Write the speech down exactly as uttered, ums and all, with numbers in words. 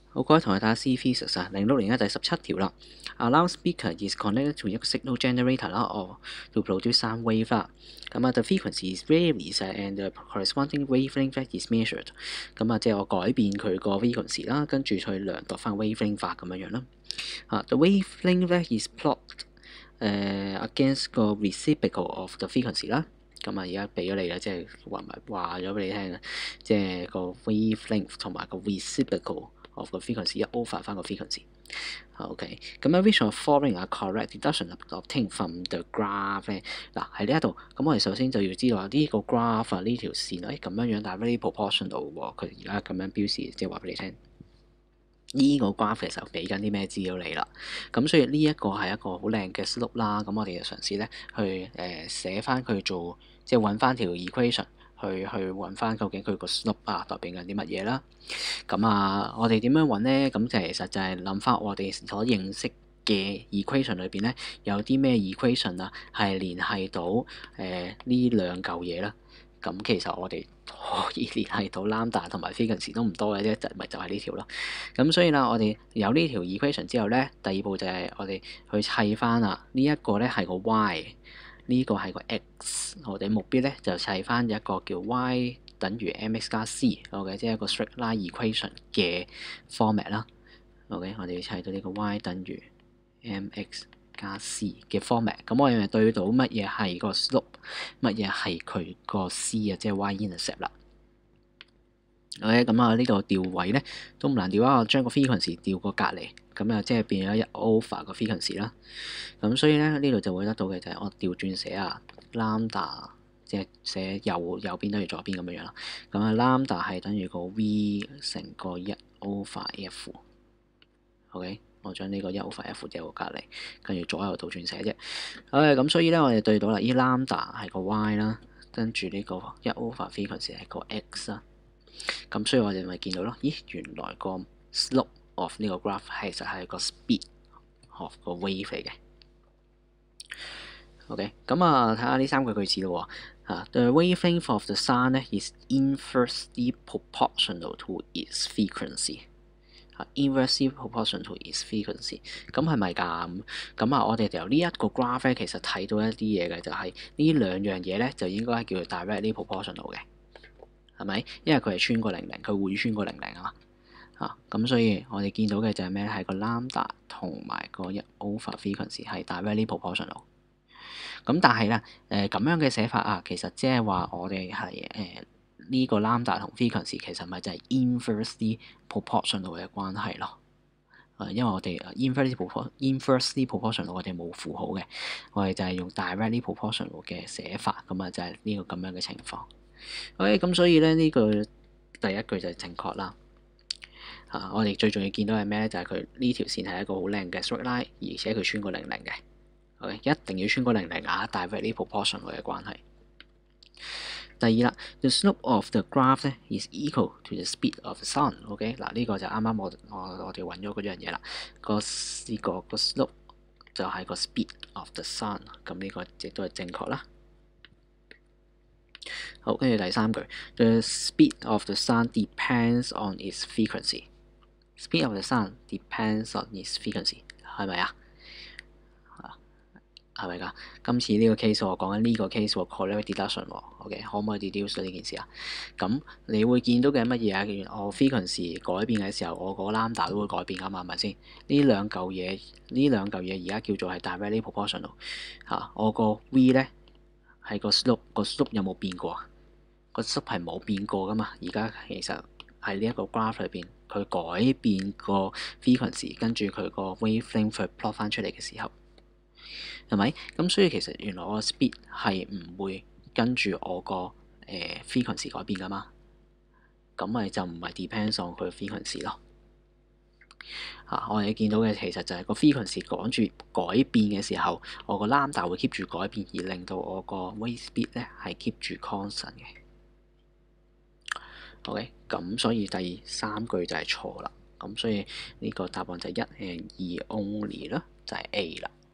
好，各位同學大家 C physics 啊，零六年嘅第十七條啦。A loudspeaker is connected to 一個 signal generator 啦，哦 to produce sound wave 啦。咁啊，the frequency varies and the corresponding wavelength is measured。咁啊，即係我改變佢個 frequency 啦，跟住去量度翻 wavelength 法咁樣樣啦。啊，the wavelength is plotted 誒 against 個 reciprocal of the frequency 啦。咁啊，而家俾咗你啦，即係話埋話咗俾你聽啊，即係個 wavelength 同埋個 reciprocal of 個 frequency 一 over 翻個 frequency。OK，咁啊 which of following are correct deduction obtained from the graph 咧？嗱喺呢一度，咁我哋首先就要知道啊，呢個 graph 啊呢條線誒咁樣樣，但係 very proportional 喎，佢而家咁樣標示，即係話俾你聽。呢個 graph 其實俾緊啲咩資料你啦，咁所以呢一個係一個好靚嘅 slope 啦，咁我哋就嘗試咧去誒寫翻佢做，即係揾翻條 equation 去去揾翻究竟佢個 slope 啊代表緊啲乜嘢啦。咁啊，我哋點樣揾咧？咁就其實就係諗翻我哋所認識嘅 equation 裏邊咧，有啲咩 equation 啊係聯繫到誒呢兩嚿嘢啦。咁其實我哋可以聯繫到 lambda 同埋 frequency 都唔多嘅啫，就咪就係呢條咯。咁所以啦，我哋有呢條 equation 之後咧，第二步就係我哋去砌翻啦。呢、這、一個咧係個 y， 呢個係個 x。我哋目標咧就砌翻一個叫 y 等於 mx 加 c，OK， 即係一個 straight line equation 嘅 format 啦。OK， 我哋要砌到呢個 y 等於 mx 加 c 嘅 format， 咁我哋咪對到乜嘢係個 slope， 乜嘢係佢個 c 啊，即係 y-intercept 啦。OK， 咁啊呢度調位咧都唔難調啊，我將個 frequency 調過隔離，咁啊即係變咗一 over 個 frequency 啦。咁所以咧呢度就會得到嘅就係我調轉寫啊 lambda， 即係寫右右邊等於左邊咁樣樣啦。咁啊 lambda 係等於個 v 乘個一 over f。OK。我將呢個一 over f 掉過隔離，跟住左右倒轉寫啫。誒咁，所以咧我哋對到啦，依 lambda 係個 y 啦，跟住呢個一 over frequency 係個 x 啦。咁所以我哋咪見到咯，咦，原來個 slope of 呢個 graph 其實係個 speed of 個 wave 嚟嘅。OK， 咁啊睇下呢三個句子咯喎。啊 ，the wavelength of the sound 咧 is inversely proportional to its frequency。inversely proportional to its frequency， 咁係咪㗎？咁啊，我哋由呢一個 graph 咧，其實睇到一啲嘢嘅，就係呢兩樣嘢咧，就應該係叫做 directly proportional 嘅，係咪？因為佢係穿過零零，佢會穿過零零啊嘛。啊，咁所以我哋見到嘅就係咩咧？係個 lambda 同埋個一 over frequency 係 directly proportional。咁但係咧，誒咁樣嘅寫法啊，其實即係話我哋係誒。呢個 lambda 同 frequency 其實咪就係 inversely proportional 嘅關係咯。誒，因為我哋 inversely proportional inversely proportional 我哋冇符號嘅，我哋就係用 directly proportional 嘅寫法，咁啊就係呢個咁樣嘅情況。OK，咁所以咧呢句第一句就係正確啦。啊，我哋最重要見到係咩咧？就係佢呢條線係一個好靚嘅 straight line，而且佢穿過零零嘅。OK， 一定要穿過零零啊 ，directly proportional 嘅關係。第二啦 ，the slope of the graph 咧 is equal to the speed of the sound。OK， 嗱呢個就啱啱我我我哋揾咗嗰樣嘢啦。個呢個個 slope 就係個 speed of the sound， 咁呢個亦都係正確啦。好，跟住第三句 ，the speed of the sound depends on its frequency。speed of the sound depends on its frequency， 係咪啊？係咪㗎？今次呢個 case 我講緊呢個 case 喎 correlate deduction 喎 ，OK， 可唔可以 deduce 呢件事啊？咁你會見到嘅乜嘢啊？原來我 frequency 改變嘅時候，我個 lambda 都會改變㗎嘛，係咪先？呢兩嚿嘢，呢兩嚿嘢而家叫做係 directly proportional 嚇、啊。我個 v 咧係個 slope， 個 slope 有冇變過啊？個 slope 係冇變過㗎嘛。而家其實喺呢一個 graph 裏邊，佢改變個 frequency， 跟住佢個 wavelength 去 plot 翻出嚟嘅時候。係咪？咁所以其實原來我個 speed 係唔會跟住我個誒、呃、frequency 改變噶嘛，咁咪就唔係 depends on 佢 frequency 咯。啊，我哋見到嘅其實就係個 frequency 趕住改變嘅時候，我個 lambda 會 keep 住改變，而令到我個 wave speed 咧係 keep 住 constant 嘅。OK， 咁所以第三句就係錯啦。咁所以呢個答案就係一 and 二 only 啦，就係 A 啦。